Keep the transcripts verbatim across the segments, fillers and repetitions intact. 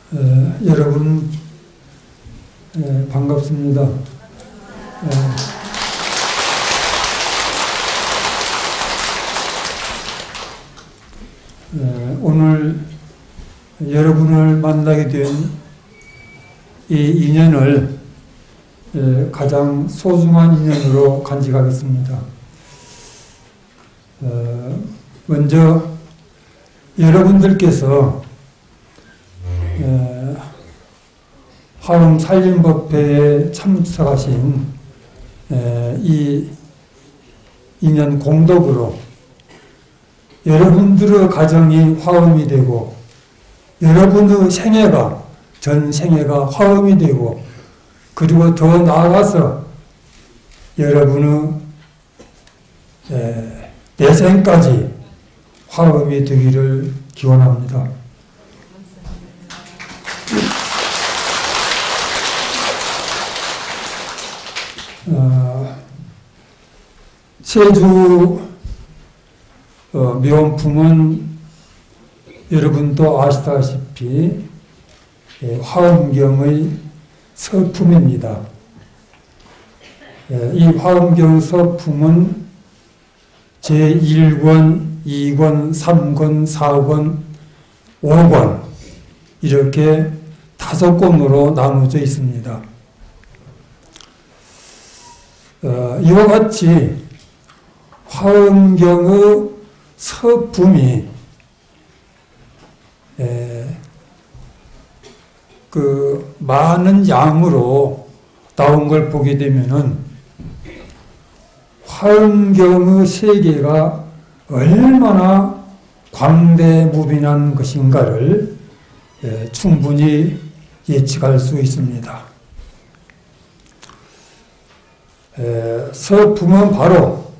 에, 여러분 에, 반갑습니다. 에, 에, 오늘 여러분을 만나게 된 이 인연을 에, 가장 소중한 인연으로 간직하겠습니다. 어, 먼저 여러분들께서 에, 화엄 살림법회에 참석하신 에, 이 인연 공덕으로 여러분들의 가정이 화엄이 되고 여러분의 생애가 전 생애가 화엄이 되고 그리고 더 나아가서 여러분의 에, 내생까지 화엄이 되기를 기원합니다. 어, 세주 어, 묘원품은 여러분도 아시다시피 예, 화엄경의 서품입니다. 예, 이 화엄경 서품은 제일 권, 이 권, 삼 권, 사 권, 오 권 이렇게 다섯 권으로 나누어져 있습니다. 어, 이와 같이 화엄경의 서품이 에, 그 많은 양으로 나온 걸 보게 되면은 화엄경의 세계가 얼마나 광대무빈한 것인가를 에, 충분히 예측할 수 있습니다. 에, 서품은 바로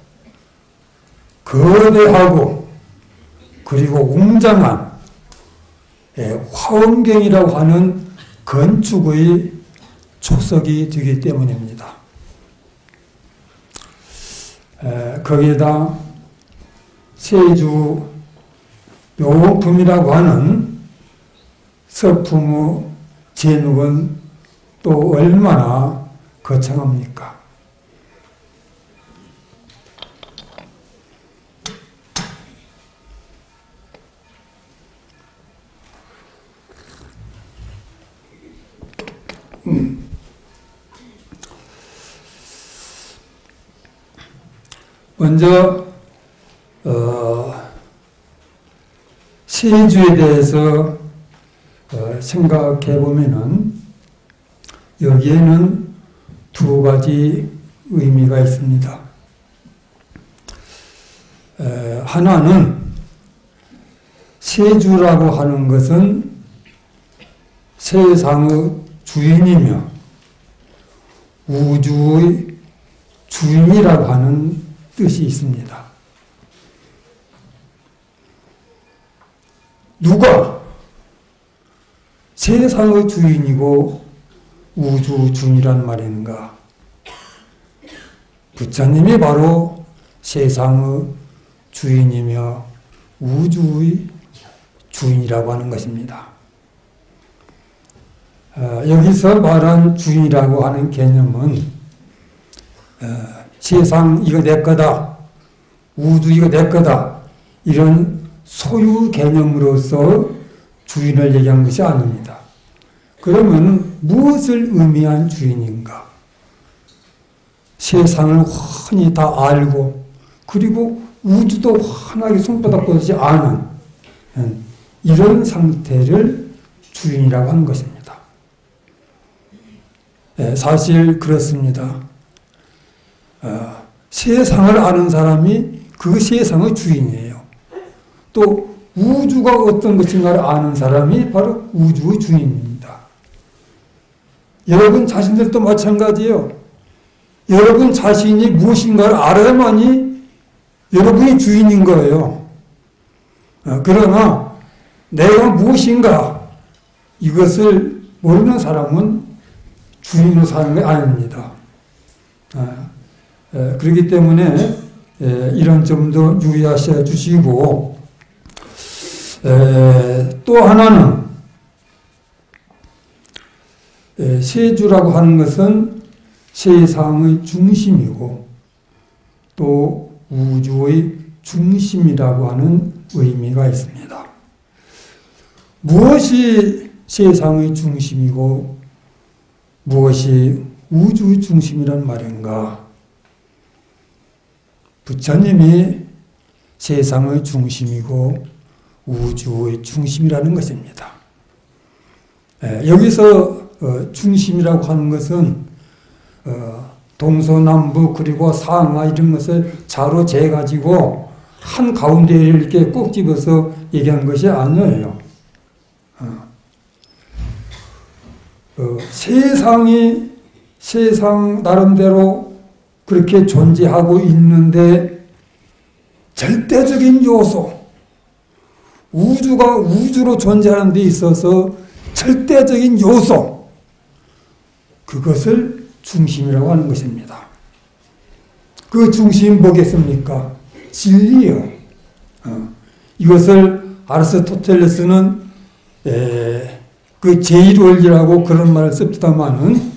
거대하고 그리고 웅장한 에, 화엄경이라고 하는 건축의 초석이 되기 때문입니다. 에, 거기에다 세주 묘원품이라고 하는 서품의 제목은 또 얼마나 거창합니까? 음. 먼저 어, 세주에 대해서 어, 생각해 보면은 여기에는 두 가지 의미가 있습니다. 에, 하나는 세주라고 하는 것은 세상의 주인이며 우주의 주인이라고 하는 뜻이 있습니다. 누가 세상의 주인이고 우주 주인이란 말인가? 부처님이 바로 세상의 주인이며 우주의 주인이라고 하는 것입니다. 어, 여기서 말한 주인이라고 하는 개념은 어, 세상 이거 내 거다, 우주 이거 내 거다 이런 소유 개념으로서 주인을 얘기한 것이 아닙니다. 그러면 무엇을 의미한 주인인가? 세상을 훤히 다 알고 그리고 우주도 환하게 손바닥 보지 않은 이런 상태를 주인이라고 하는 것입니다. 네, 사실 그렇습니다. 어, 세상을 아는 사람이 그 세상의 주인이에요. 또 우주가 어떤 것인가를 아는 사람이 바로 우주의 주인입니다. 여러분 자신들도 마찬가지예요. 여러분 자신이 무엇인가를 알아야만이 여러분이 주인인 거예요. 어, 그러나 내가 무엇인가 이것을 모르는 사람은 주인으로 사는 게 아닙니다. 어, 에, 그렇기 때문에 에, 이런 점도 유의하셔 주시고 에, 또 하나는 세주라고 하는 것은 세상의 중심이고 또 우주의 중심이라고 하는 의미가 있습니다. 무엇이 세상의 중심이고 무엇이 우주의 중심이란 말인가? 부처님이 세상의 중심이고 우주의 중심이라는 것입니다. 여기서 중심이라고 하는 것은 동서남북 그리고 상하 이런 것을 자로 재가지고 한 가운데를 이렇게 꼭 집어서 얘기한 것이 아니에요. 어, 세상이 세상 나름대로 그렇게 존재하고 있는데 절대적인 요소, 우주가 우주로 존재하는 데 있어서 절대적인 요소, 그것을 중심이라고 하는 것입니다. 그 중심이 뭐겠습니까? 진리요. 어, 이것을 아리스토텔레스는 에, 그 제일 원리라고 그런 말을 씁니다마는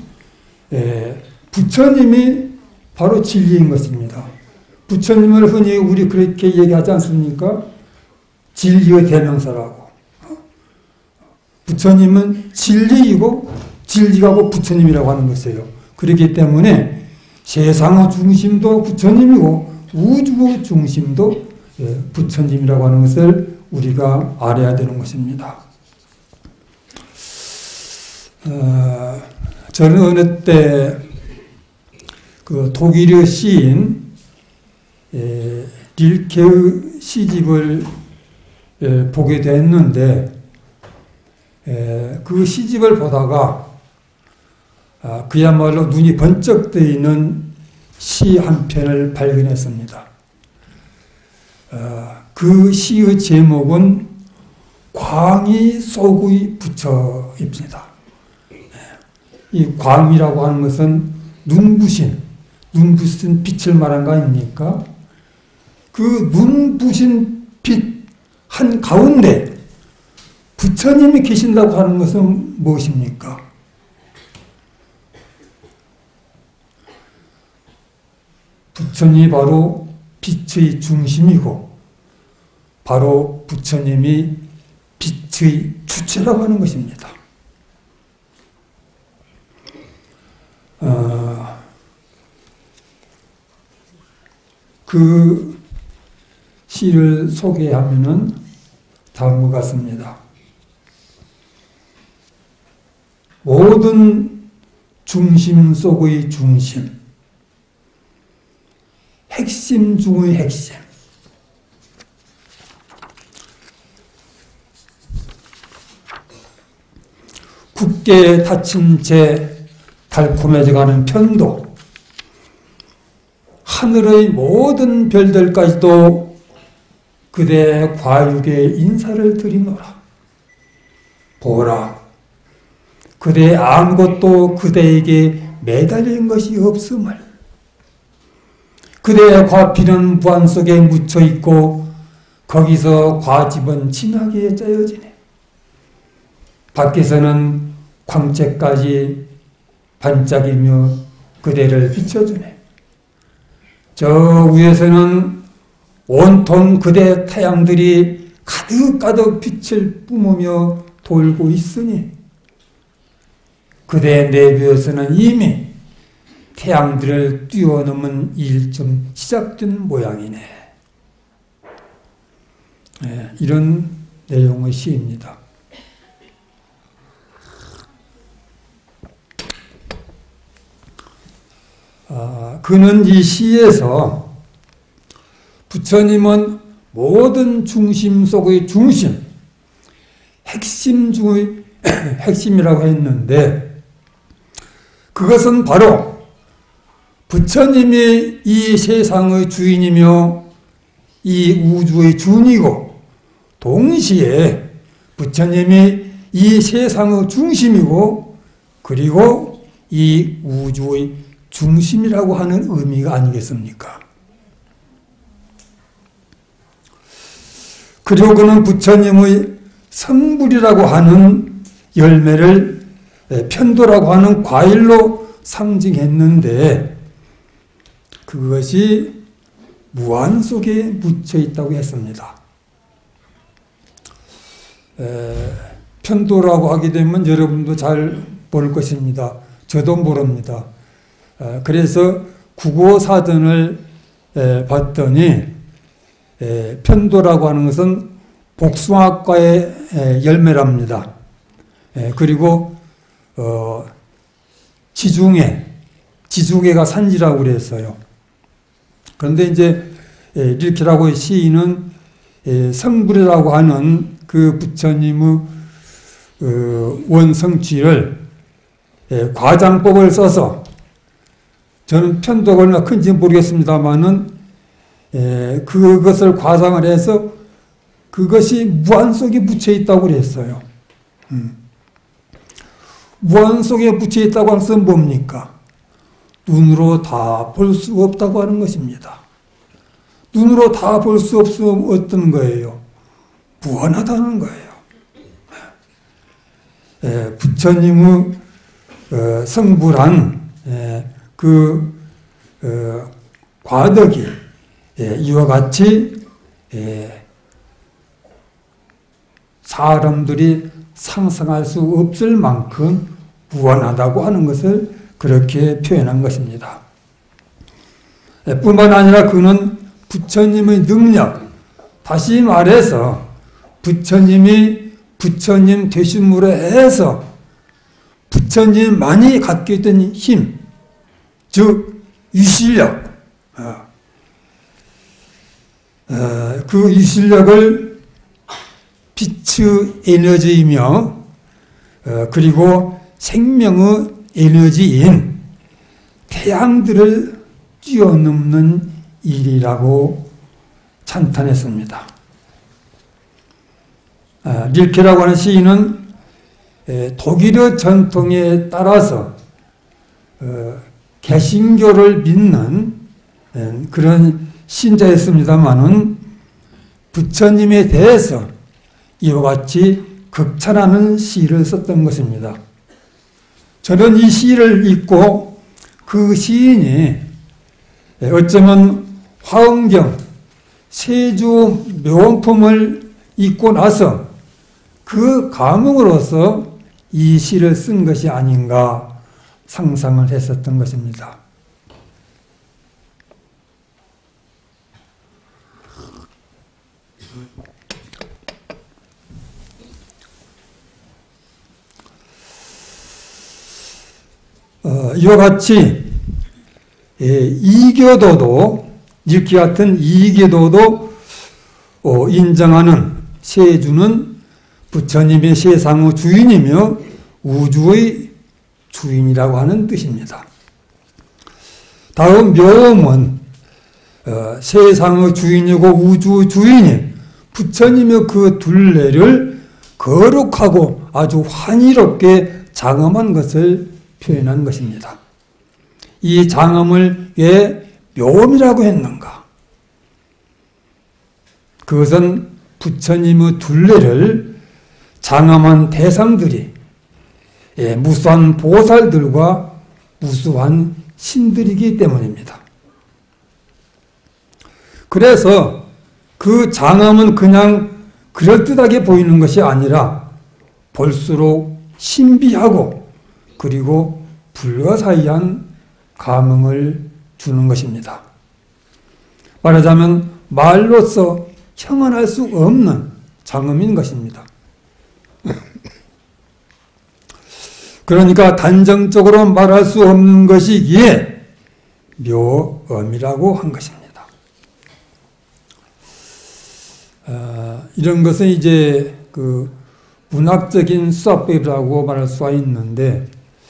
부처님이 바로 진리인 것입니다. 부처님을 흔히 우리 그렇게 얘기하지 않습니까? 진리의 대명사라고. 부처님은 진리이고 진리가고 부처님이라고 하는 것이에요. 그렇기 때문에 세상의 중심도 부처님이고 우주의 중심도 부처님이라고 하는 것을 우리가 알아야 되는 것입니다. 어, 저는 어느 때 그 독일의 시인 에, 릴케의 시집을 에, 보게 됐는데 에, 그 시집을 보다가 아, 그야말로 눈이 번쩍 뜨이는 시 한 편을 발견했습니다. 어, 그 시의 제목은 광이 속의 부처입니다. 이 광이라고 하는 것은 눈부신, 눈부신 빛을 말한 거 아닙니까? 그 눈부신 빛 한가운데 부처님이 계신다고 하는 것은 무엇입니까? 부처님이 바로 빛의 중심이고 바로 부처님이 빛의 주체라고 하는 것입니다. 어, 그 시를 소개하면은 다음과 같습니다. 모든 중심 속의 중심, 핵심 중의 핵심, 굳게 닫힌 채 달콤해져가는 편도, 하늘의 모든 별들까지도 그대 과육에 인사를 드리노라. 보라, 그대 아무것도 그대에게 매달린 것이 없음을. 그대의 과필은 무한 속에 묻혀있고 거기서 과집은 진하게 짜여지네. 밖에서는 광채까지 반짝이며 그대를 비춰주네. 저 위에서는 온통 그대 태양들이 가득가득 빛을 뿜으며 돌고 있으니 그대 내부에서는 이미 태양들을 뛰어넘은 일좀 시작된 모양이네. 네, 이런 내용의 시입니다. 아, 그는 이 시에서 부처님은 모든 중심 속의 중심, 핵심 중의 핵심이라고 했는데 그것은 바로 부처님이 이 세상의 주인이며 이 우주의 주인이고 동시에 부처님이 이 세상의 중심이고 그리고 이 우주의 중심이라고 하는 의미가 아니겠습니까? 그리고 그는 부처님의 성불이라고 하는 열매를 편도라고 하는 과일로 상징했는데 그것이 무한 속에 묻혀 있다고 했습니다. 에, 편도라고 하게 되면 여러분도 잘 모를 것입니다. 저도 모릅니다. 에, 그래서 국어 사전을 에, 봤더니 에, 편도라고 하는 것은 복숭아과의 에, 열매랍니다. 에, 그리고 어, 지중해, 지중해가 산지라고 그랬어요. 그런데 이제 에, 릴케라고 시인은 에, 성불이라고 하는 그 부처님의 어, 원성취를 에, 과장법을 써서 저는 편도가 얼마나 큰지 모르겠습니다만은 에, 그것을 과장을 해서 그것이 무한 속에 묻혀 있다고 그랬어요. 음. 무한 속에 묻혀 있다고 하는 것은 뭡니까? 눈으로 다 볼 수 없다고 하는 것입니다. 눈으로 다 볼 수 없으면 어떤 거예요? 무한하다는 거예요. 에, 부처님의 어, 성불한 에, 그 어, 과덕이 에, 이와 같이 에, 사람들이 상상할 수 없을 만큼 무한하다고 하는 것을 그렇게 표현한 것입니다. 에, 뿐만 아니라 그는 부처님의 능력, 다시 말해서 부처님이 부처님 되심으로 해서 부처님만이 갖게 있던 힘, 즉 유실력, 어, 어, 그 유실력을 빛의 에너지이며 어, 그리고 생명의 에너지인 태양들을 뛰어넘는 일이라고 찬탄했습니다. 아, 릴케라고 하는 시인은 에, 독일의 전통에 따라서 어, 개신교를 믿는 에, 그런 신자였습니다마는 부처님에 대해서 이와 같이 극찬하는 시를 썼던 것입니다. 저는 이 시를 읽고 그 시인이 어쩌면 화엄경 세주 묘원품을 읽고 나서 그 감흥으로서 이 시를 쓴 것이 아닌가 상상을 했었던 것입니다. 어, 이와 같이 예, 이교도도 이렇게 같은 이교도도 어, 인정하는 세주는 부처님의 세상의 주인이며 우주의 주인이라고 하는 뜻입니다. 다음 묘음은 어, 세상의 주인이고 우주의 주인인 부처님의 그 둘레를 거룩하고 아주 환희롭게 장엄한 것을 표현한 것입니다. 이 장엄을 왜 묘음이라고 했는가? 그것은 부처님의 둘레를 장엄한 대상들이 예, 무수한 보살들과 무수한 신들이기 때문입니다. 그래서 그 장엄은 그냥 그럴듯하게 보이는 것이 아니라 볼수록 신비하고 그리고 불가사의한 감흥을 주는 것입니다. 말하자면 말로서 형언할 수 없는 장엄인 것입니다. 그러니까 단정적으로 말할 수 없는 것이기에 묘엄이라고 한 것입니다. 어, 이런 것은 이제 그 문학적인 수사법이라고 말할 수가 있는데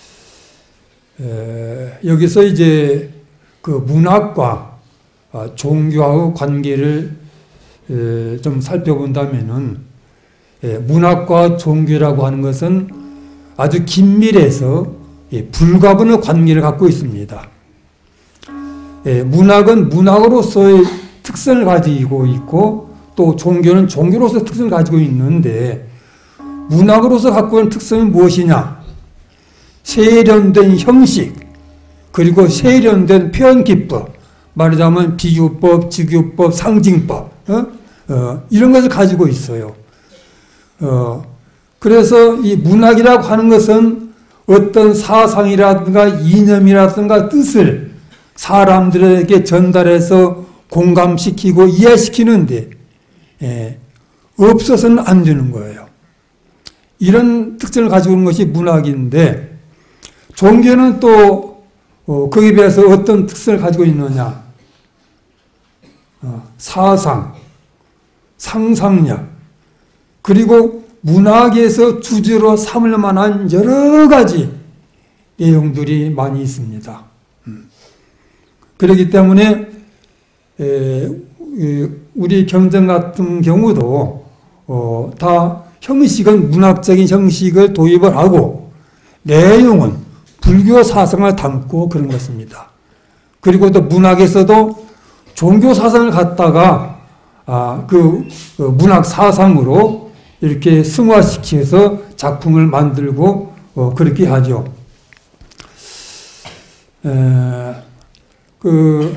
에, 여기서 이제 그 문학과 어, 종교와의 관계를 에, 좀 살펴본다면은 에, 문학과 종교라고 하는 것은 아주 긴밀해서 예, 불가분의 관계를 갖고 있습니다. 예, 문학은 문학으로서의 특성을 가지고 있고 또 종교는 종교로서 특성을 가지고 있는데 문학으로서 갖고 있는 특성이 무엇이냐? 세련된 형식, 그리고 세련된 표현 기법, 말하자면 비교법, 직교법, 상징법, 어? 어, 이런 것을 가지고 있어요. 어, 그래서 이 문학이라고 하는 것은 어떤 사상이라든가 이념이라든가 뜻을 사람들에게 전달해서 공감시키고 이해시키는데, 예, 없어서는 안 되는 거예요. 이런 특징을 가지고 있는 것이 문학인데, 종교는 또 어, 거기에 비해서 어떤 특성을 가지고 있느냐? 어, 사상, 상상력, 그리고 문학에서 주제로 삼을 만한 여러 가지 내용들이 많이 있습니다. 음. 그렇기 때문에 에, 우리 경전 같은 경우도 어, 다 형식은 문학적인 형식을 도입을 하고 내용은 불교 사상을 담고 그런 것입니다. 그리고 또 문학에서도 종교 사상을 갖다가 아, 그, 그 문학 사상으로 이렇게 승화시켜서 작품을 만들고 어, 그렇게 하죠. 에, 그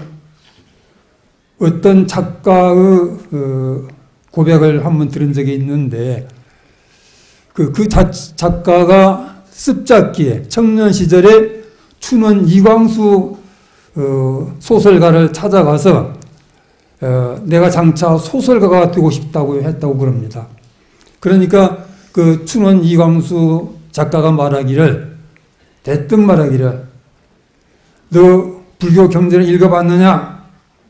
어떤 작가의 그 고백을 한번 들은 적이 있는데 그, 그 자, 작가가 습작기에 청년 시절에 춘원 이광수 어, 소설가를 찾아가서 어, 내가 장차 소설가가 되고 싶다고 했다고 그럽니다. 그러니까 그 춘원 이광수 작가가 말하기를, 대뜸 말하기를, 너 불교 경전을 읽어봤느냐?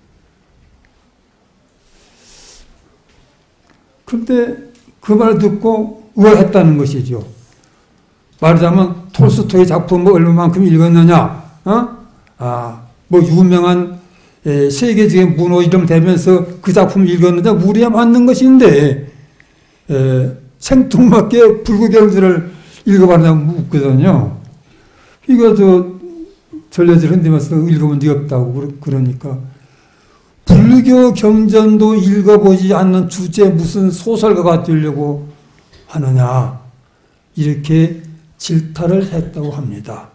그런데 그 말을 듣고 의아했다는 것이죠. 말하자면 톨스토이 작품 뭐 얼마만큼 읽었느냐? 어? 아, 뭐 유명한 에, 세계적인 문호 이름 되면서 그 작품 읽었느냐? 무리야 맞는 것인데 에, 생뚱맞게 불교 경전을 읽어봤냐고 묻거든요. 이거 저 전례질 흔들면서 읽어본 적이 없다고 그러니까 불교 경전도 읽어보지 않는 주제에 무슨 소설가가 되려고 하느냐 이렇게 질타를 했다고 합니다.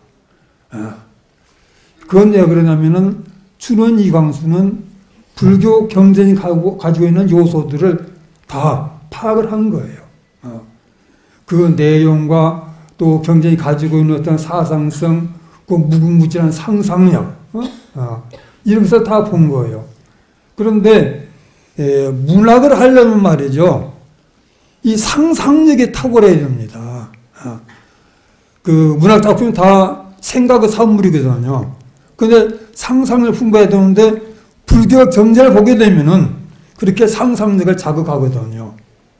그건 왜 그러냐면은 춘원 이광수는 불교 경전이 가지고 있는 요소들을 다 파악을 한 거예요. 그 내용과 또 경전이 가지고 있는 어떤 사상성, 그 무궁무진한 상상력, 이런 것을 다 본 거예요. 그런데 에, 문학을 하려면 말이죠. 이 상상력이 탁월해야 됩니다. 그 문학 작품은 다 생각의 산물이거든요. 그런데 상상을 풍부해야 되는데 불교 경전을 보게 되면은 그렇게 상상력을 자극하거든요.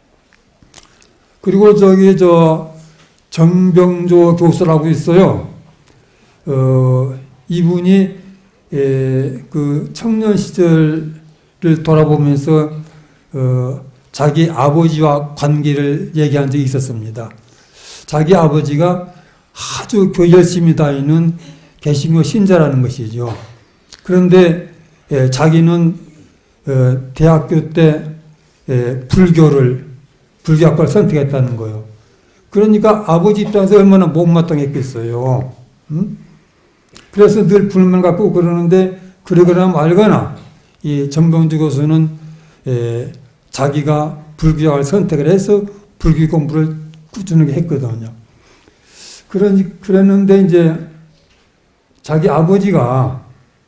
그리고 저기 저 정병조 교수라고 있어요. 어, 이분이 에, 그 청년 시절을 돌아보면서 어, 자기 아버지와 관계를 얘기한 적이 있었습니다. 자기 아버지가 아주 교회 열심히 다니는 개신교 신자라는 것이죠. 그런데 에, 자기는 에, 대학교 때 에, 불교를 불교학과를 선택했다는 거예요. 그러니까 아버지 입장에서 얼마나 못마땅했겠어요. 음? 그래서 늘 불만 갖고 그러는데 그러거나 말거나 이 정병주 교수는 에, 자기가 불교학을 선택을 해서 불교 공부를 꾸준하게 했거든요. 그러니, 그랬는데 이제 자기 아버지가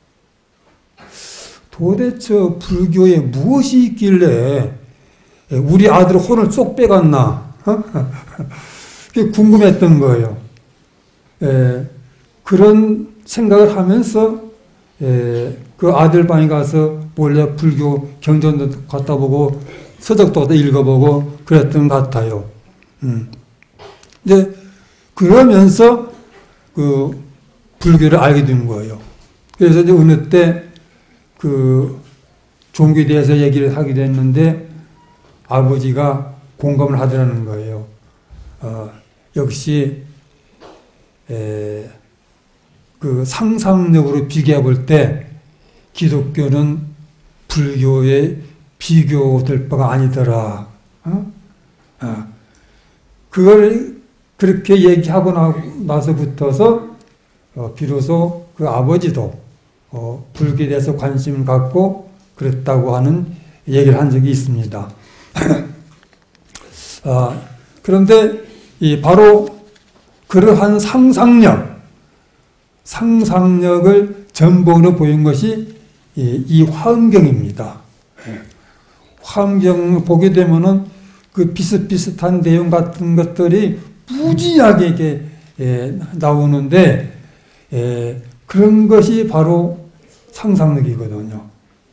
도대체 불교에 무엇이 있길래 우리 아들 혼을 쏙 빼갔나? 그게 궁금했던 거예요. 에, 그런 생각을 하면서 에, 그 아들 방에 가서 몰래 불교 경전도 갖다 보고 서적도 갖다 읽어보고 그랬던 것 같아요. 음. 이제 그러면서 그 불교를 알게 된 거예요. 그래서 이제 어느 때 그 종교에 대해서 얘기를 하게 됐는데 아버지가 공감을 하더라는 거예요. 어, 역시 에, 그 상상력으로 비교해 볼 때 기독교는 불교에 비교될 바가 아니더라. 어? 어. 그걸 그렇게 얘기하고 나, 나서부터서 어, 비로소 그 아버지도 어, 불교에 대해서 관심을 갖고 그랬다고 하는 얘기를 한 적이 있습니다. 아, 그런데 이 바로 그러한 상상력, 상상력을 전본으로 보인 것이 이, 이 화엄경입니다. 화엄경을 보게 되면은 그 비슷비슷한 내용 같은 것들이 무지하게 이게 예, 나오는데 예, 그런 것이 바로 상상력이거든요.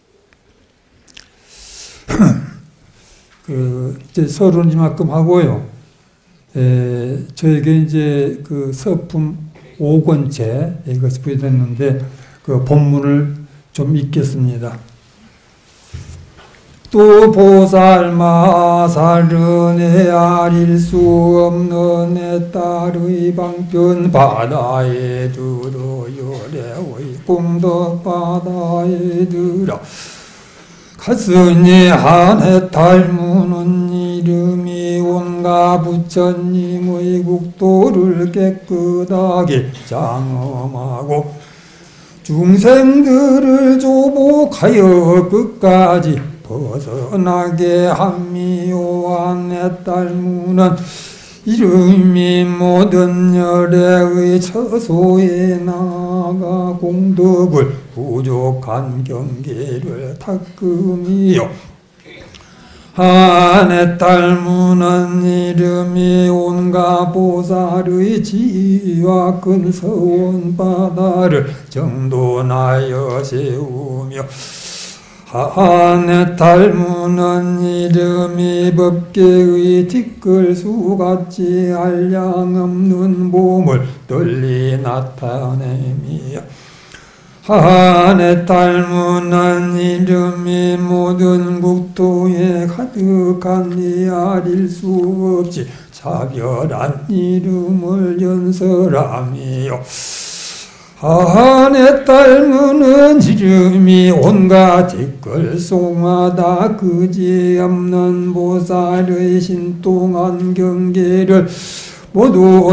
그 이제 서론을 이만큼 하고요. 에, 저에게 이제 그 서품 오 권째 이것이 부여됐는데 그 본문을 좀 읽겠습니다. 또 보살마살은 헤아릴 수 없는 내 딸의 방편 바다에 들어 열애의 공덕 바다에 들어 가슴이 한해 닮은 이름이 온갖 부처님의 국도를 깨끗하게 장엄하고 중생들을 조복하여 끝까지 벗어나게 함미요한 내 닮은 이름이 모든 열애의 처소에 나가 공덕을 부족한 경계를 닦음이요 내 닮은 이름이 온갖 보살의 지위와 큰 서원 바다를 정돈하여 세우며 내 닮은 이름이 법계의 티끌수같이 한량없는 몸을 널리 나타내며 내 닮은 이름이 모든 국토에 가득한 이알일 수 없이 차별한 이름을 연설하며 내 닮은 이름이 온갖 티끌송하다 그지없는 보살의 신통한 경계를 모두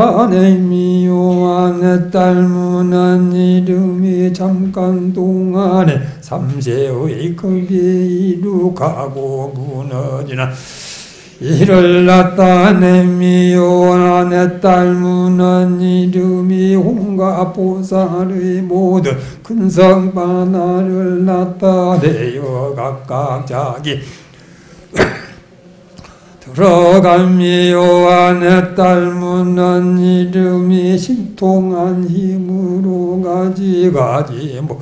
나타내미요 내 닮은 이름이 잠깐 동안에 삼세의 거기에 이룩하고 무너지는 이를 나타내미요 내 닮은 이름이 온갖 보살의 모든 근성 바다를 나타내어 각각 자기 들어가미요 내 닮은 이름이 신통한 힘으로 가지가지 뭐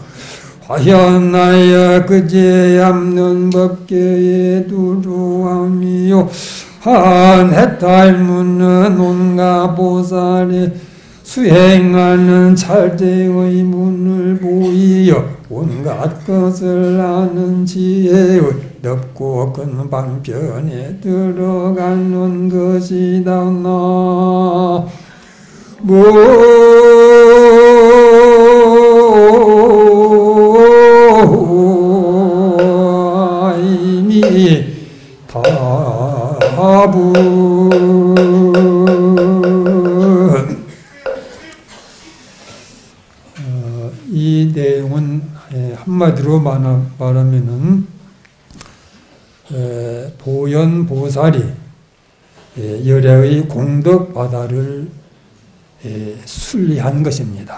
화현하여 그제없는 법계에 두루하미요 내 닮은 온갖 보살이 수행하는 찰대의 문을 보이어 온갖 것을 아는 지혜의 넓고 큰 방편에 들어가는 것이다. 나 모임이 다분 어, 이 내용은 한마디로 말하면은 에, 보현보살이 에, 열애의 공덕 바다를 에, 순리한 것입니다.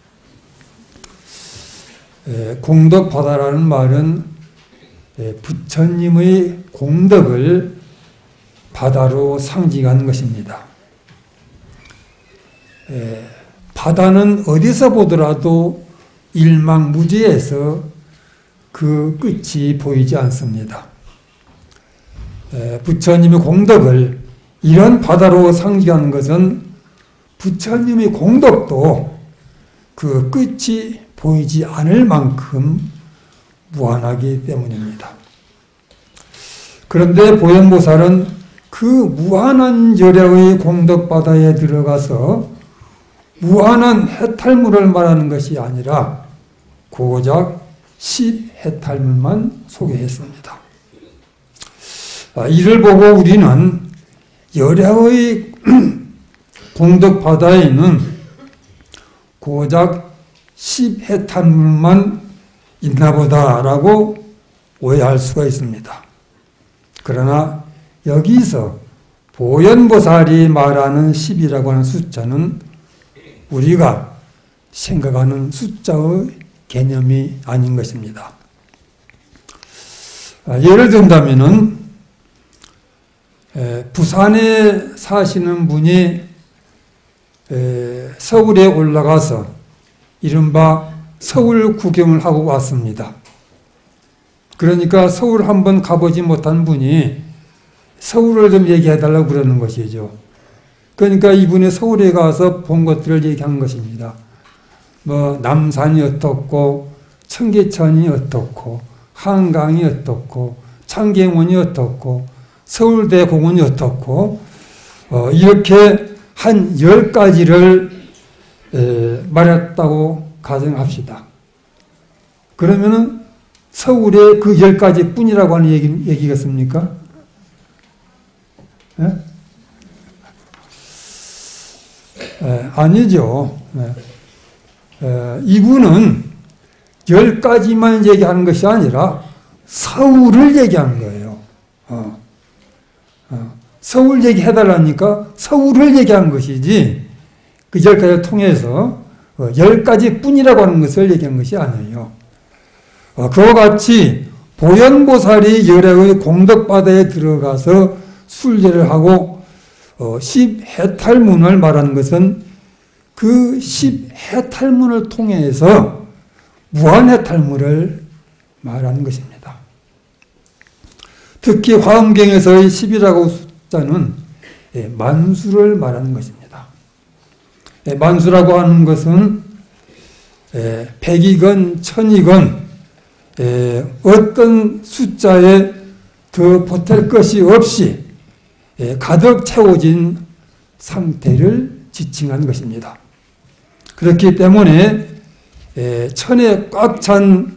에, 공덕 바다라는 말은 에, 부처님의 공덕을 바다로 상징하는 것입니다. 에, 바다는 어디서 보더라도 일망무지해서 그 끝이 보이지 않습니다. 부처님의 공덕을 이런 바다로 상징하는 것은 부처님의 공덕도 그 끝이 보이지 않을 만큼 무한하기 때문입니다. 그런데 보현보살은 그 무한한 열애의 공덕 바다에 들어가서 무한한 해탈물을 말하는 것이 아니라 고작 십 해탈물만 소개했습니다. 이를 보고 우리는 열애의 공덕바다에 있는 고작 십 헥타르만 있나 보다라고 오해할 수가 있습니다. 그러나 여기서 보현보살이 말하는 십이라고 하는 숫자는 우리가 생각하는 숫자의 개념이 아닌 것입니다. 예를 든다면은 부산에 사시는 분이 서울에 올라가서 이른바 서울 구경을 하고 왔습니다. 그러니까 서울 한번 가보지 못한 분이 서울을 좀 얘기해달라고 그러는 것이죠. 그러니까 이분이 서울에 가서 본 것들을 얘기한 것입니다. 뭐 남산이 어떻고 청계천이 어떻고 한강이 어떻고 창경원이 어떻고 서울대 공원이 어떻고 어, 이렇게 한 열 가지를 에, 말했다고 가정합시다. 그러면은 서울의 그 열 가지 뿐이라고 하는 얘기, 얘기겠습니까? 예? 에, 아니죠. 예. 에, 이분은 열 가지만 얘기하는 것이 아니라 서울을 얘기하는 거예요. 어. 어. 서울 얘기해달라니까 서울을 얘기한 것이지 그 열 가지를 통해서 어, 열 가지 뿐이라고 하는 것을 얘기한 것이 아니에요. 어, 그와 같이 보현보살이 열애의 공덕바다에 들어가서 순례를 하고 어, 십 해탈문을 말하는 것은 그 십 해탈문을 통해서 무한해탈문을 말하는 것입니다. 특히 화엄경에서의 십이라고 숫자는 예, 만수를 말하는 것입니다. 예, 만수라고 하는 것은 예, 백이건 천이건 예, 어떤 숫자에 더 보탤 것이 없이 예, 가득 채워진 상태를 지칭한 것입니다. 그렇기 때문에 예, 천에 꽉 찬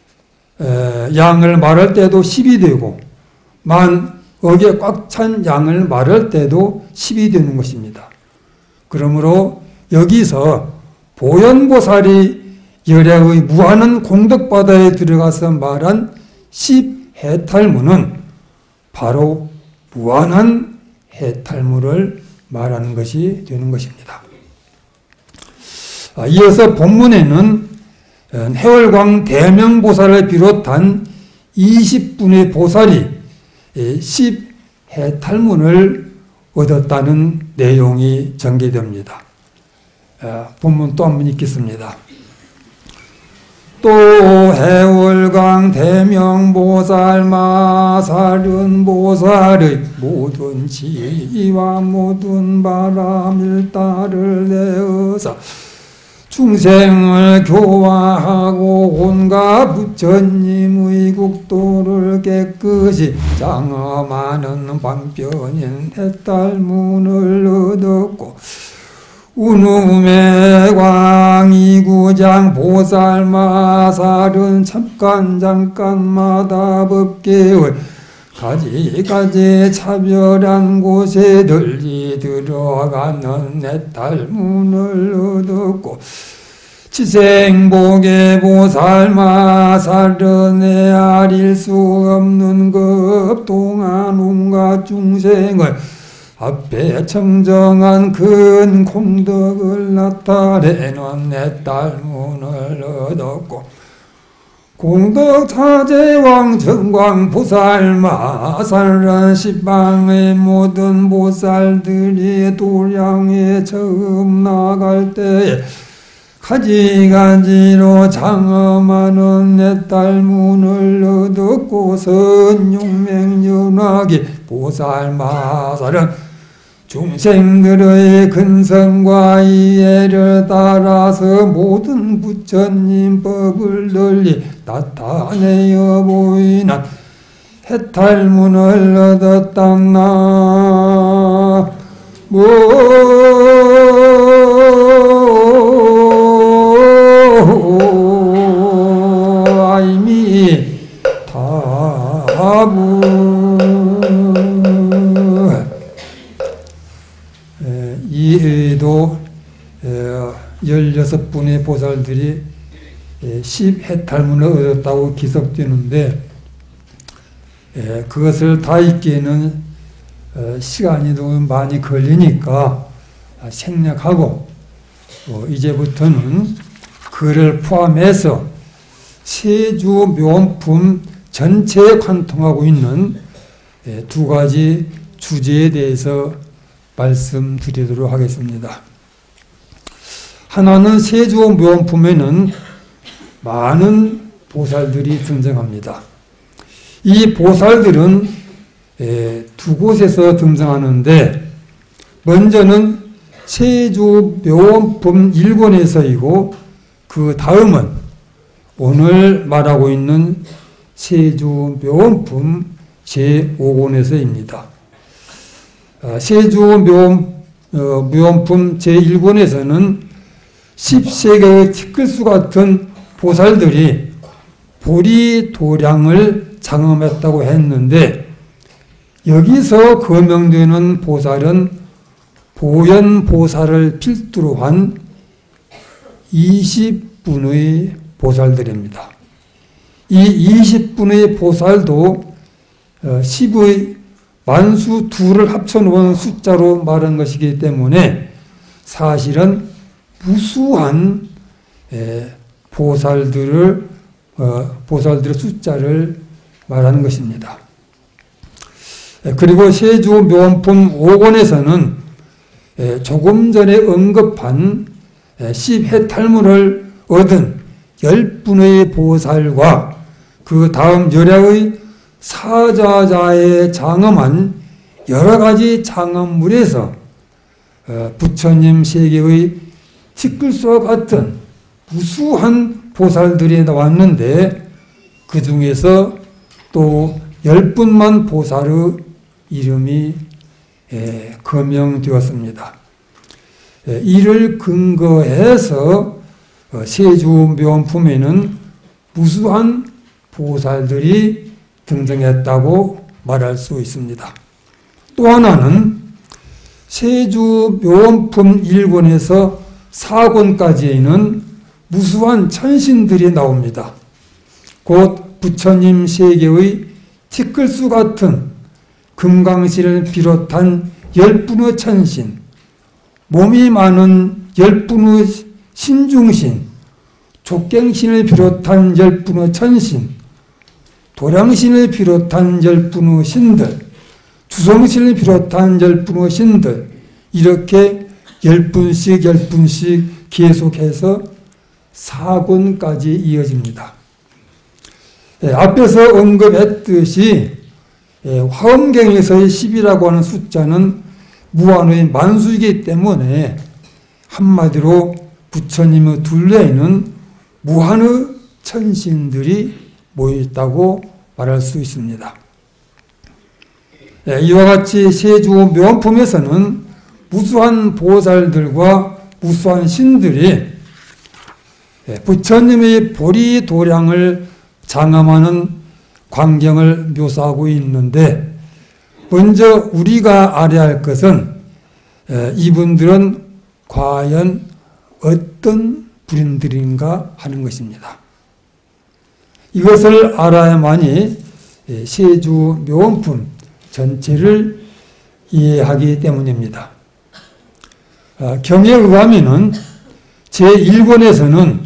양을 말할 때도 십이 되고 만 억에 꽉 찬 양을 말할 때도 십이 되는 것입니다. 그러므로 여기서 보현보살이 열애의 무한한 공덕바다에 들어가서 말한 십 해탈문은 바로 무한한 해탈문을 말하는 것이 되는 것입니다. 이어서 본문에는 해월광 대명보살을 비롯한 이십 분의 보살이 십 해탈문을 얻었다는 내용이 전개됩니다. 본문 또 한 번 읽겠습니다. 또 해월광 대명보살 마사륜보살의 모든 지위와 모든 바람 일다를 내어서 중생을 교화하고 온갖 부처님의 국도를 깨끗이 장엄하는 방편인 해탈문을 얻었고 운음의 광이구장 보살마살은 잠깐 잠깐마다 법계의 가지가지 차별한 곳에 널리 들어가는 해탈문을 얻었고 지생복의 보살마살은 헤아릴 수 없는 급동안 온갖 중생을 앞에 청정한 큰 공덕을 나타내는 해탈문을 얻었고 공덕타제왕 정광 보살마살은 십방의 모든 보살들이 도량에 처음 나갈 때에 가지가지로 장엄하는 해탈문을 얻었고 선용맹연하게 보살마살은 중생들의 근성과 이해를 따라서 모든 부처님 법을 널리 나타내어 보이는 해탈문을 얻었단나 아이미 타부 이 여섯 분의 보살들이 십해탈문을 얻었다고 기석되는데, 그것을 다 읽기에는 시간이 너무 많이 걸리니까 생략하고, 이제부터는 그를 포함해서 세주 묘원품 전체에 관통하고 있는 두 가지 주제에 대해서 말씀드리도록 하겠습니다. 하나는 세주 묘원품에는 많은 보살들이 등장합니다. 이 보살들은 두 곳에서 등장하는데, 먼저는 세주 묘원품 일 권에서이고, 그 다음은 오늘 말하고 있는 세주 묘원품 제오 권에서입니다. 세주 묘원품 제일 권에서는 십세 개의 티끌수 같은 보살들이 보리도량을 장엄했다고 했는데, 여기서 거명되는 보살은 보현보살을 필두로 한 이십 분의 보살들입니다. 이 이십 분의 보살도 십의 만수 둘을 합쳐놓은 숫자로 말한 것이기 때문에 사실은 무수한 보살들을 보살들의 숫자를 말하는 것입니다. 그리고 세주 묘원품 오 권에서는 조금 전에 언급한 십해탈문을 얻은 열 분의 보살과 그 다음 열애의 사자자에 장엄한 여러 가지 장엄물에서 부처님 세계의 티끌수와 같은 무수한 보살들이 나왔는데, 그 중에서 또 열 분만 보살의 이름이 거명되었습니다. 이를 근거해서 세주 묘원품에는 무수한 보살들이 등장했다고 말할 수 있습니다. 또 하나는 세주 묘원품 일 권에서 사 권까지에는 무수한 천신들이 나옵니다. 곧 부처님 세계의 티끌수 같은 금강신을 비롯한 열 분의 천신, 몸이 많은 열 분의 신중신, 족갱신을 비롯한 열 분의 천신, 도량신을 비롯한 열 분의 신들, 주성신을 비롯한 열 분의 신들, 이렇게 열 분씩 열 분씩 계속해서 사 권까지 이어집니다. 예, 앞에서 언급했듯이 예, 화엄경에서의 십이라고 하는 숫자는 무한의 만수이기 때문에 한마디로 부처님의 둘레에는 무한의 천신들이 모여있다고 말할 수 있습니다. 예, 이와 같이 세주 묘원품에서는 무수한 보살들과 무수한 신들이 예, 부처님의 보리도량을 장엄하는 광경을 묘사하고 있는데, 먼저 우리가 알아야 할 것은 이분들은 과연 어떤 분들인가 하는 것입니다. 이것을 알아야만이 세주 묘원품 전체를 이해하기 때문입니다. 경에 의하면은 제일 권에서는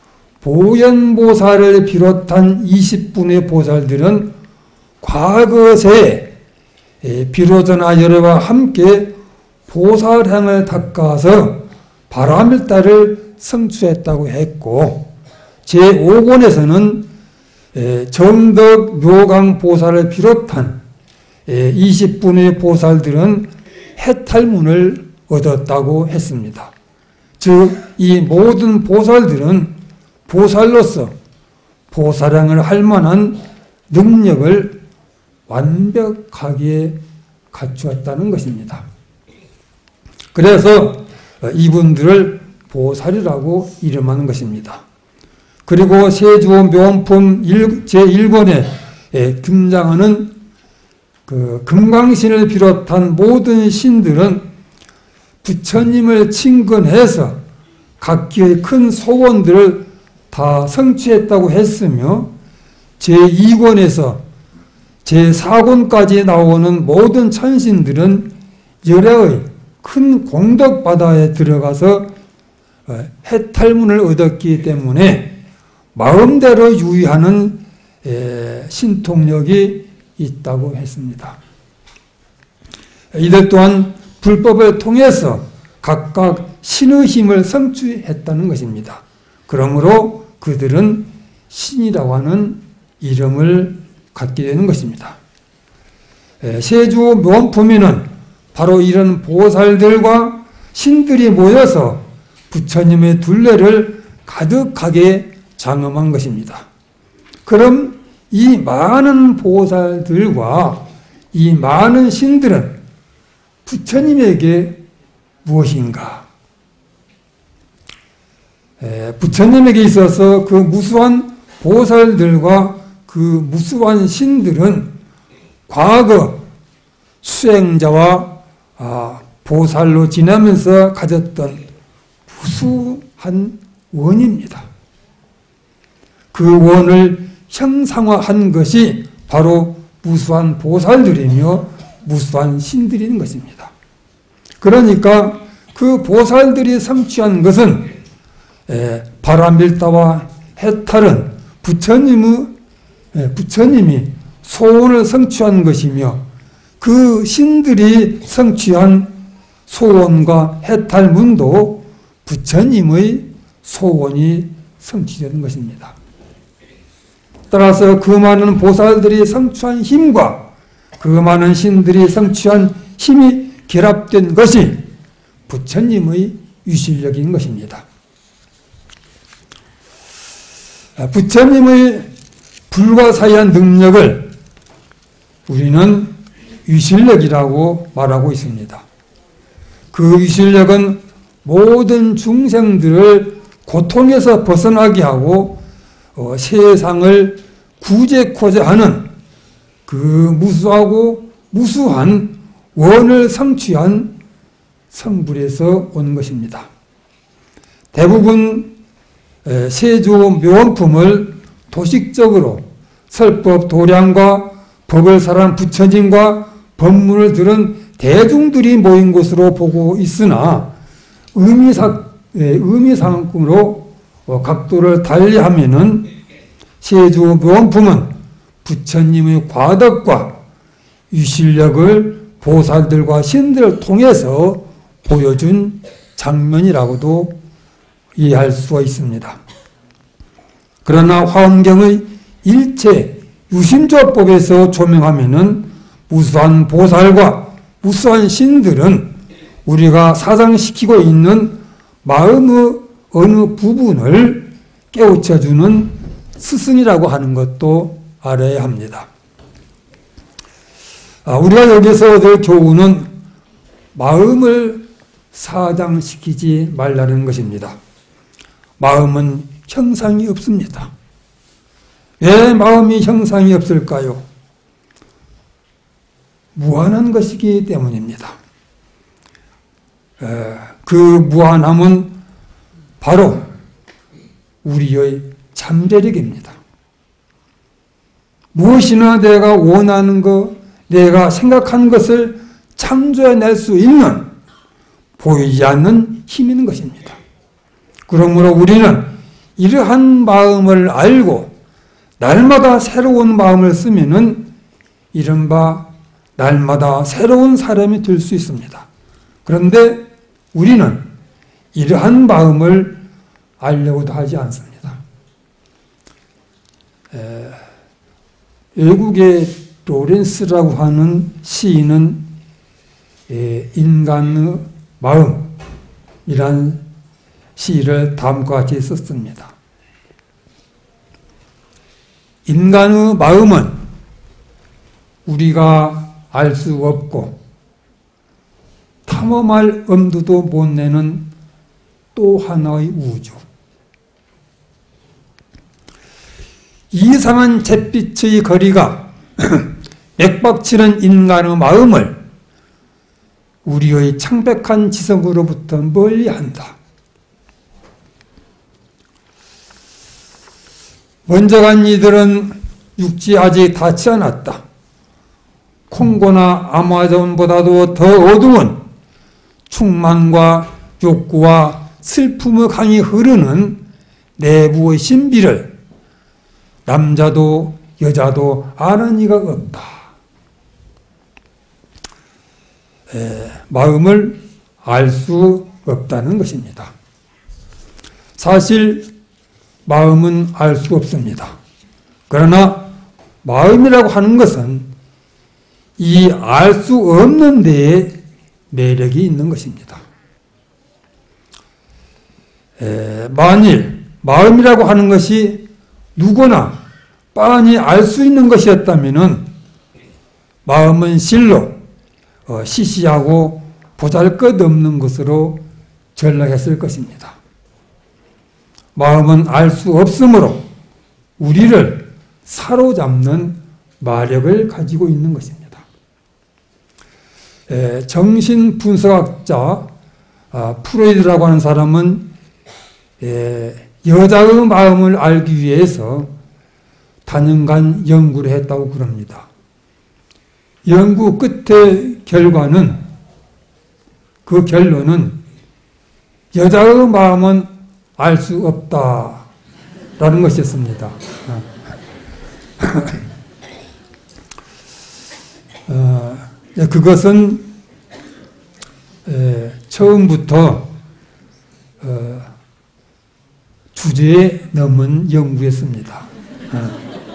보현보살을 비롯한 이십 분의 보살들은 과거세에 비로자나 열애와 함께 보살향을 닦아서 바라밀다를 성취했다고 했고, 제오 권에서는 정덕 묘강 보살을 비롯한 이십 분의 보살들은 해탈문을 얻었다고 했습니다. 즉, 이 모든 보살들은 보살로서 보살향을 할 만한 능력을 완벽하게 갖추었다는 것입니다. 그래서 이분들을 보살이라고 이름하는 것입니다. 그리고 세주 묘원품 제일 권에 등장하는 그 금강신을 비롯한 모든 신들은 부처님을 친근해서 각기의 큰 소원들을 다 성취했다고 했으며 제이 권에서 제사 권까지 나오는 모든 천신들은 열애의 큰 공덕 바다에 들어가서 해탈문을 얻었기 때문에 마음대로 유의하는 신통력이 있다고 했습니다. 이들 또한 불법을 통해서 각각 신의 힘을 성취했다는 것입니다. 그러므로 그들은 신이라고 하는 이름을 갖게 되는 것입니다. 세주 묘원품에는 바로 이런 보살들과 신들이 모여서 부처님의 둘레를 가득하게 장엄한 것입니다. 그럼 이 많은 보살들과 이 많은 신들은 부처님에게 무엇인가? 에, 부처님에게 있어서 그 무수한 보살들과 그 무수한 신들은 과거 수행자와 아, 보살로 지내면서 가졌던 무수한 원입니다. 그 원을 형상화한 것이 바로 무수한 보살들이며 무수한 신들인 것입니다. 그러니까 그 보살들이 성취한 것은 에, 바람일다와 해탈은 부처님의, 에, 부처님이 소원을 성취한 것이며 그 신들이 성취한 소원과 해탈문도 부처님의 소원이 성취되는 것입니다. 따라서 그 많은 보살들이 성취한 힘과 그 많은 신들이 성취한 힘이 결합된 것이 부처님의 유실력인 것입니다. 부처님의 불가사의한 능력을 우리는 유실력이라고 말하고 있습니다. 그 유실력은 모든 중생들을 고통에서 벗어나게 하고 어, 세상을 구제코자 하는 그 무수하고 무수한 원을 성취한 성불에서 온 것입니다. 대부분 세조 묘원품을 도식적으로 설법 도량과 법을 설한 부처님과 법문을 들은 대중들이 모인 곳으로 보고 있으나 의미사, 의미상으로 각도를 달리하면은 세조 묘원품은 부처님의 과덕과 유실력을 보살들과 신들을 통해서 보여준 장면이라고도 이해할 수가 있습니다. 그러나 화엄경의 일체 유심조법에서 조명하면은 무수한 보살과 무수한 신들은 우리가 사상시키고 있는 마음의 어느 부분을 깨우쳐주는 스승이라고 하는 것도 알아야 합니다. 아, 우리가 여기서 얻을 교훈은 마음을 사장시키지 말라는 것입니다. 마음은 형상이 없습니다. 왜 마음이 형상이 없을까요? 무한한 것이기 때문입니다. 에, 그 무한함은 바로 우리의 잠재력입니다. 무엇이나 내가 원하는 것, 내가 생각하는 것을 창조해낼 수 있는 보이지 않는 힘이 있는 것입니다. 그러므로 우리는 이러한 마음을 알고 날마다 새로운 마음을 쓰면은 이른바 날마다 새로운 사람이 될 수 있습니다. 그런데 우리는 이러한 마음을 알려고도 하지 않습니다. 에, 외국의 로렌스라고 하는 시인은 에, 인간의 마음이란 시를 다음과 같이 썼습니다. 인간의 마음은 우리가 알 수 없고 탐험할 엄두도 못 내는 또 하나의 우주. 이상한 잿빛의 거리가 맥박치는 인간의 마음을 우리의 창백한 지성으로부터 멀리한다. 먼저 간 이들은 육지 아직 닿지 않았다. 콩고나 아마존보다도 더 어두운 충만과 욕구와 슬픔의 강이 흐르는 내부의 신비를 남자도 여자도 아는 이가 없다. 에, 마음을 알 수 없다는 것입니다. 사실 마음은 알 수 없습니다. 그러나 마음이라고 하는 것은 이 알 수 없는 데에 매력이 있는 것입니다. 에, 만일 마음이라고 하는 것이 누구나 빤히 알 수 있는 것이었다면 마음은 실로 어, 시시하고 보잘것없는 것으로 전락했을 것입니다. 마음은 알 수 없으므로 우리를 사로잡는 마력을 가지고 있는 것입니다. 에, 정신분석학자 아, 프로이드라고 하는 사람은 에, 여자의 마음을 알기 위해서 다년간 연구를 했다고 그럽니다. 연구 끝의 결과는, 그 결론은 여자의 마음은 알 수 없다라는 것이었습니다. 어, 그것은 에, 처음부터 어, 주제에 넘은 연구였습니다. 어.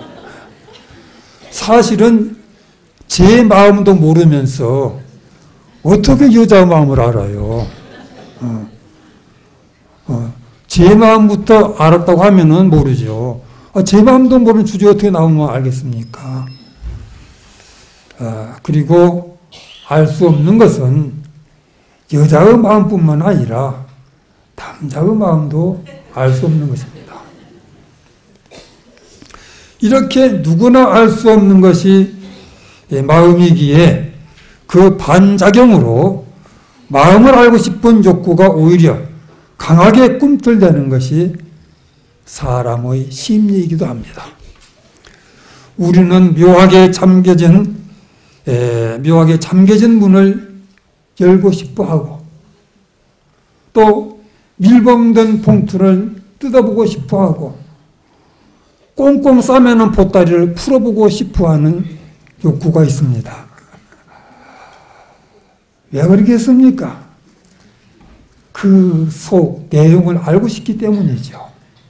사실은 제 마음도 모르면서 어떻게 여자 마음을 알아요? 어. 어. 제 마음부터 알았다고 하면은 모르죠. 아, 제 마음도 모르는 주제 어떻게 나오면 알겠습니까? 아, 그리고 알 수 없는 것은 여자의 마음뿐만 아니라 남자의 마음도 알 수 없는 것입니다. 이렇게 누구나 알 수 없는 것이 마음이기에 그 반작용으로 마음을 알고 싶은 욕구가 오히려 강하게 꿈틀대는 것이 사람의 심리이기도 합니다. 우리는 묘하게 잠겨진 에, 묘하게 잠겨진 문을 열고 싶어하고 또 밀봉된 봉투를 뜯어보고 싶어하고 꽁꽁 싸매는 보따리를 풀어보고 싶어하는 욕구가 있습니다. 왜 그러겠습니까? 그 속 내용을 알고 싶기 때문이죠.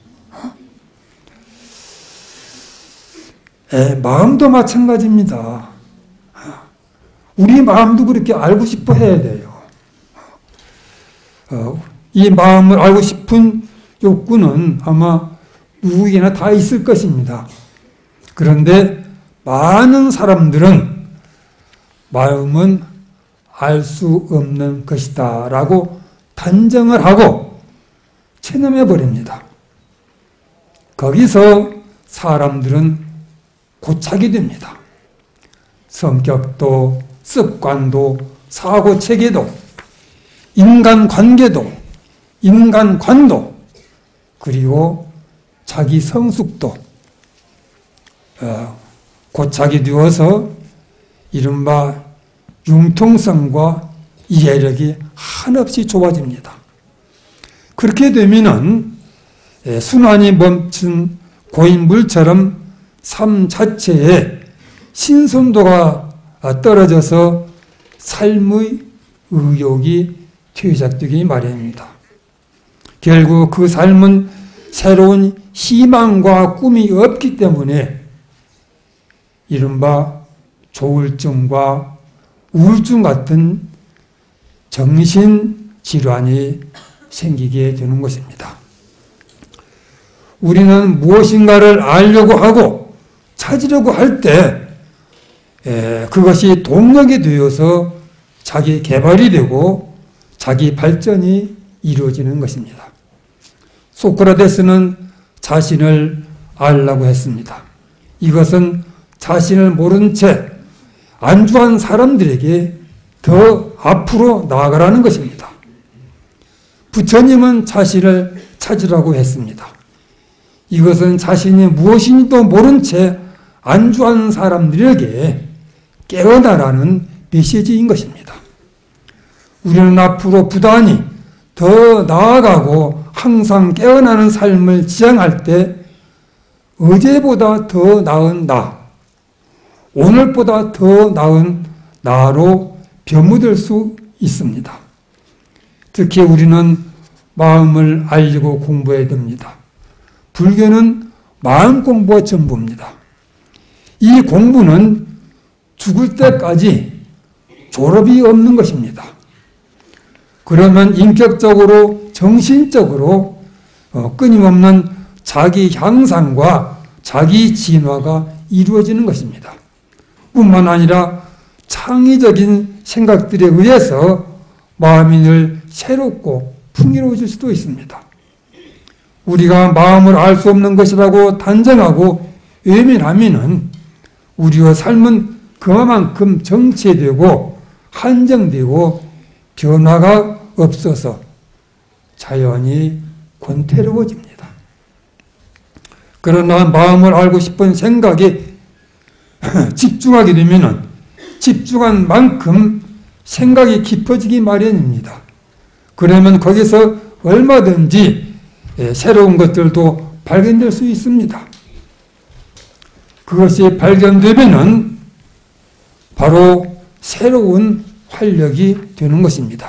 에, 마음도 마찬가지입니다. 우리 마음도 그렇게 알고 싶어 해야 돼요. 어, 이 마음을 알고 싶은 욕구는 아마 누구에게나 다 있을 것입니다. 그런데 많은 사람들은 마음은 알 수 없는 것이다 라고 단정을 하고 체념해 버립니다. 거기서 사람들은 고착이 됩니다. 성격도 습관도 사고체계도 인간관계도 인간관도 그리고 자기 성숙도 어, 고착이 되어서 이른바 융통성과 이해력이 한없이 좁아집니다. 그렇게 되면은 순환이 멈춘 고인물처럼 삶 자체에 신선도가 떨어져서 삶의 의욕이 퇴색되기 마련입니다. 결국 그 삶은 새로운 희망과 꿈이 없기 때문에 이른바 조울증과 우울증 같은 정신질환이 생기게 되는 것입니다. 우리는 무엇인가를 알려고 하고 찾으려고 할 때 그것이 동력이 되어서 자기 개발이 되고 자기 발전이 이루어지는 것입니다. 소크라테스는 자신을 알라고 했습니다. 이것은 자신을 모른 채 안주한 사람들에게 더 앞으로 나아가라는 것입니다. 부처님은 자신을 찾으라고 했습니다. 이것은 자신이 무엇인지도 모른 채 안주하는 사람들에게 깨어나라는 메시지인 것입니다. 우리는 앞으로 부단히 더 나아가고 항상 깨어나는 삶을 지향할 때 어제보다 더 나은 나, 오늘보다 더 나은 나로 변모될 수 있습니다. 특히 우리는 마음을 알리고 공부해야 됩니다. 불교는 마음 공부가 전부입니다. 이 공부는 죽을 때까지 졸업이 없는 것입니다. 그러면 인격적으로 정신적으로 끊임없는 자기 향상과 자기 진화가 이루어지는 것입니다. 뿐만 아니라 창의적인 생각들에 의해서 마음이 늘 새롭고 풍요로워질 수도 있습니다. 우리가 마음을 알 수 없는 것이라고 단정하고 외면하면은 우리의 삶은 그만큼 정체되고 한정되고 변화가 없어서 자연히 권태로워집니다. 그러나 마음을 알고 싶은 생각에 집중하게 되면은 집중한 만큼 생각이 깊어지기 마련입니다. 그러면 거기서 얼마든지 새로운 것들도 발견될 수 있습니다. 그것이 발견되면은 바로 새로운 활력이 되는 것입니다.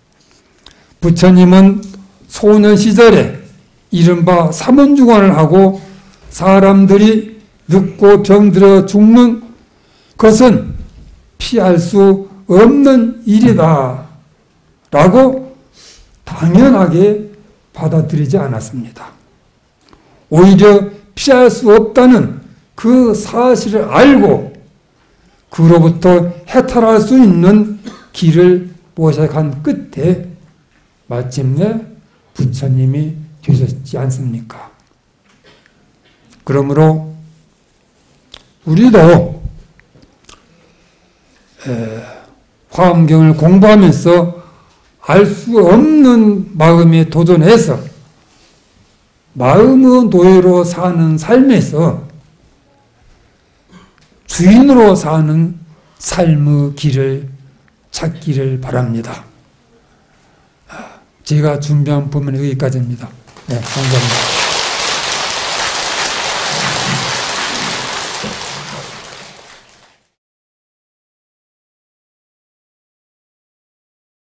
부처님은 소년 시절에 이른바 삼원중환을 하고 사람들이 늙고 병들어 죽는 것은 피할 수 없는 일이다 라고 당연하게 받아들이지 않았습니다. 오히려 피할 수 없다는 그 사실을 알고 그로부터 해탈할 수 있는 길을 모색한 끝에 마침내 부처님이 되셨지 않습니까? 그러므로 우리도 에, 화엄경을 공부하면서 알 수 없는 마음에 도전해서 마음의 노예로 사는 삶에서 주인으로 사는 삶의 길을 찾기를 바랍니다. 제가 준비한 부분은 여기까지입니다. 네, 감사합니다.